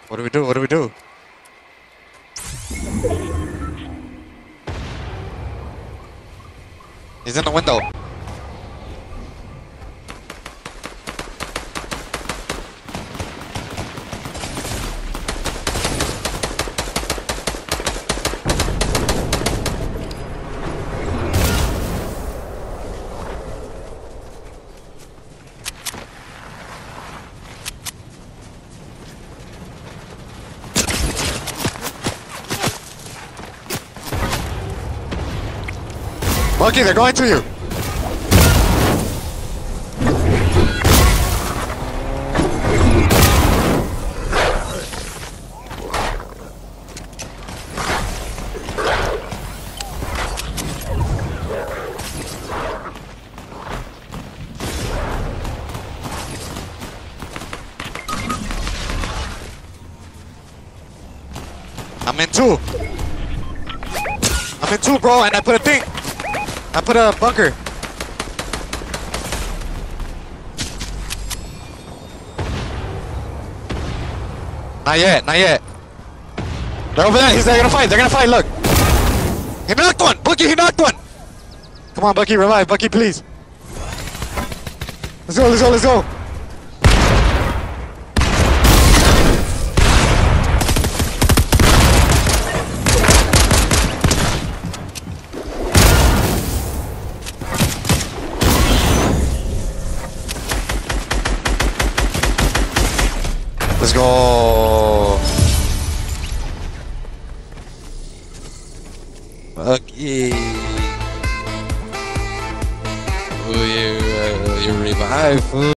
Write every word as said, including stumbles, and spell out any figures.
What do we do? What do we do? He's in the window. Bucky, they're going to you. I'm in two. I'm in two, bro, and I put a thing. I put a bunker. Not yet, not yet. They're over there. He's they're gonna fight. They're gonna fight. Look. He knocked one. Bucky, he knocked one. Come on, Bucky, revive. Bucky, please. Let's go, let's go, let's go. Let's go. Okay. Oh, you, uh, you revive.